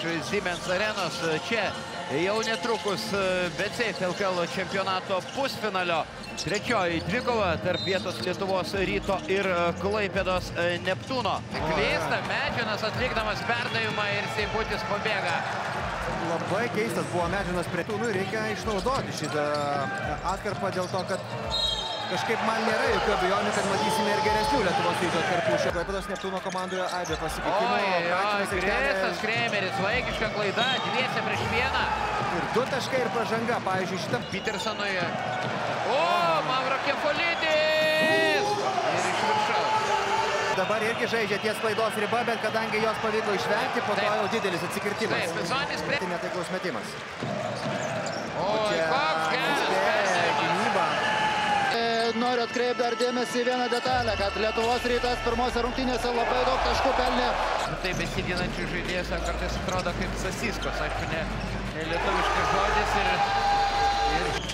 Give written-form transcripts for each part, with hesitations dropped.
Siemens arenos. Čia jau netrukus BCF LKL čempionato pusfinalio trečioji dvikova tarp vietos Lietuvos Ryto ir Klaipėdos Neptūno. Klysta Medžinas atlikdamas perdavimą ir Seibutis pabėga. Labai keistas buvo Medžinas prie Neptūnų ir reikia išnaudoti šitą atkarpą dėl to, kad kažkaip man nėra jokių abejonių, kad matysime ir geresnių Lietuvos Ryto atkarpų. Klaipėdos Neptūno komandoje aibė pasikeitimų. Krisas Kremeris, vaikiška klaida, 2 prieš 1. Ir 2 taškai ir pražanga, pavyzdžiui, šitą Petersonui. Mavro Kefolidis! Ir iš viršaus. Dabar irgi žaidžia ties klaidos riba, bet kadangi jos pavyko išvengti, po to jau didelis atsikirtimas. Taip, Zonis prie... Netaiklaus metimas. Koks geras gynyba. Noriu atkreipti dar dėmesį į vieną detalę, kad Lietuvos Rytas pirmose rungtynėse labai daug taškų pelnė. Tai besiginančių žaidėjas kartais atrodo kaip Sasiskos, aišku, ne lietuviškas žodis ir...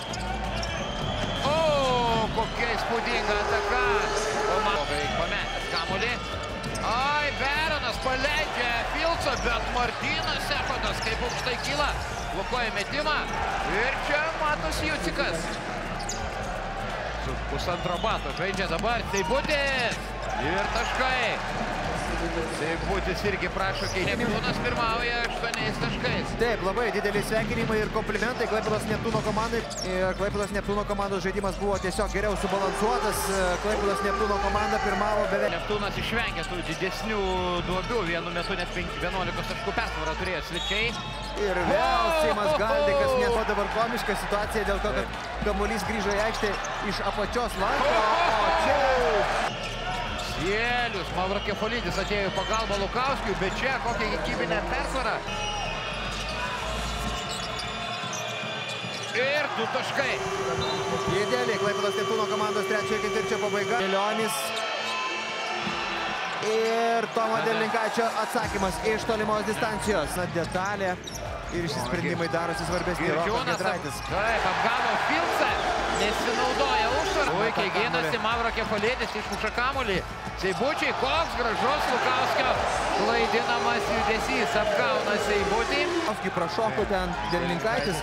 Kokia įspūdinga ataka! Pametęs kamuolį. Beronas paleidžia Filcą, bet Martynas Echodas kaip aukštai kyla. Blokuoja metimą ir čia matos Jucikas. Su pusantro bato žaidžia dabar Seibutis ir taškai. Seibutis irgi prašo keisti. Neptūnas pirmauja 8 taškais. Taip, labai dideli sveikinimai ir komplimentai Klaipėdos Neptūno komandai. Klaipėdos Neptūno komandos žaidimas buvo tiesiog geriau subalansuotas. Klaipėdos Neptūno komanda pirmavo beveik. Neptūnas išvengė tų didesnių duobių. Vienu metu net 11 taškų persvarą turėjo svečiai. Ir vėl Seimas Galdikas, nebuvo dabar komiška situacija dėl to, kad kamuolys grįžo į aikštę iš apačios lanko. O čia... Jėlius, Mavro Kefolidis atėjo į pagalbą Lukauskiui, bet čia kokia kiekybinė persvara. Ir 2 taškai. Idealiai Klaipėdos Neptūno komandos trečiojo ketvirčio pabaiga. Milionis. Ir Tomo Derlinkaičio atsakymas iš tolimos distancijos. Detalė ir išsisprendimai darosi svarbesni. Rokas Giedraitis. Taip, apgavo Filcą, nesinaudoja užtvarą. Puikiai gynasi Mavro Kefolidis, išmuša kamuolį. Seibučiai, koks gražus Lukauskio klaidinamas judesys, apgauna Seibutį. Lukauskį prašoko ten Derlinkaitis.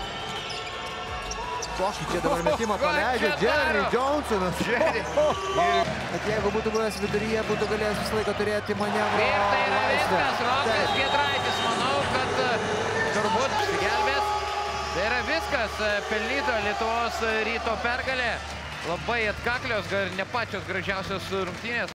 Kokį čia dabar metimą paleidžia Jerry Johnsonas. Bet jeigu būtų buvęs viduryje, būtų galėjęs visą laiką turėti manevro laisvę. Tai yra viskas, Rokas Giedraitis, manau, kad turbūt išsigelbės. Tai yra viskas, pelnyta Lietuvos Ryto pergalė. Labai atkaklios, ne pačios gražiausios rungtynės.